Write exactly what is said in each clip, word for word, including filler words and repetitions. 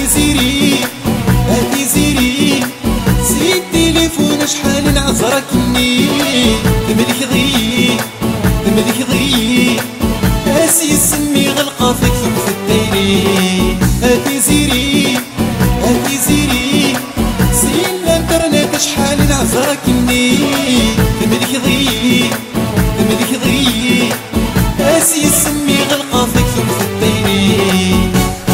هاتي زيري هاتي زيري زيد تليفون شحال نعذركني ذملك ضي ذملك ضي اسي سمي غلقة فيك في الدايري هاتي زيري هاتي زيري زين الانترنت شحال نعذركني ذملك ضي ذملك ضي اسي سمي غلقة فيك في الدايري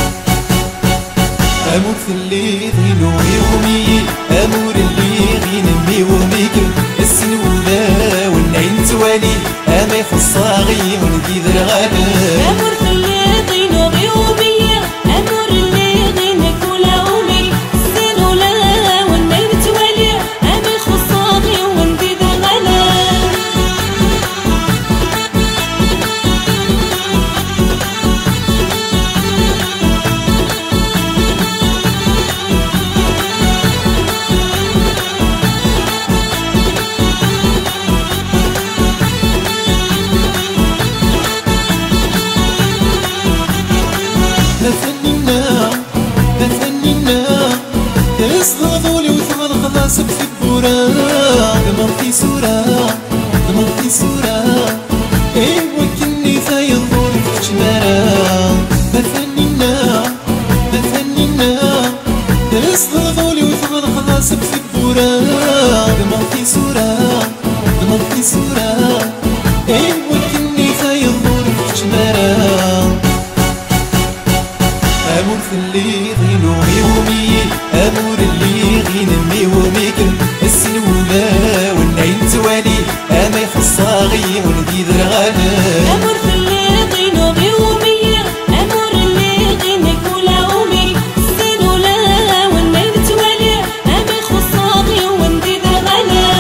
امور اللي غينو يومي امور اللي غينمي وميك السنوله والنعين توالي اما يخصها غي وندي ذرغانا امور اللي غينو يومي امور اللي غينك ولا امي السنوله والنعين توالي اما يخصها غي وندي ذرغانا دفنينا دفنينا يصغضولي وثغل خلاص بثبورا دمر في سورة دمر في سورة ايوا كني ثاي الظهور في شمارة دفنينا دفنينا يصغضولي وثغل خلاص بثبورا دمر في سورة دمر في سورة ايوا كني ثاي الظهور في شمارة امور اللي غينو يومي امور اللي غينمي وميك السنوله والنعين توالي اما يخصها غي وندي ذرغانا امور اللي غينو يومي امور اللي غينك ولا امي السنوله والنعين توالي اما يخصها غي وندي ذرغانا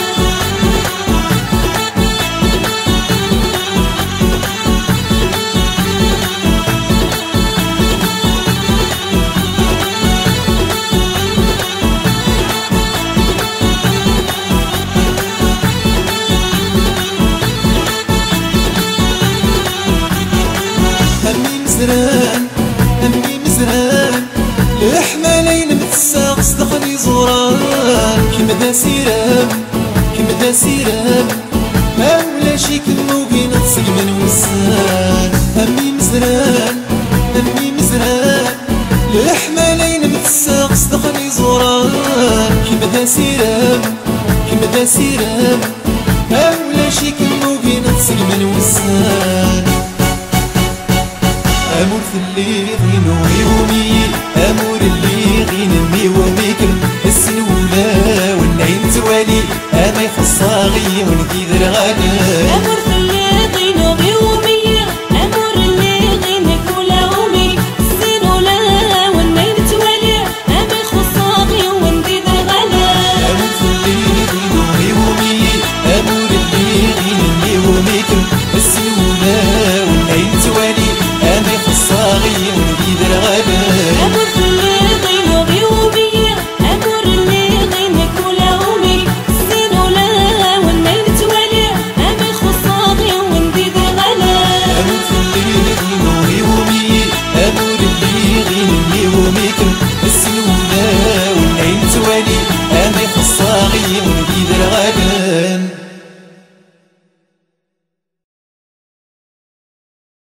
همي مزران همي مزران الحمالين متساق صدقني زوران كيما دا سيرام كيما دا سيرام اولا شي كنوبين تصل من وسان همي مزران همي مزران الحمالين متساق صدقني زوران كيما دا سيرام كيما دا سيرام اولا شي كنوبين تصل من وسان امور اللي غينو يومي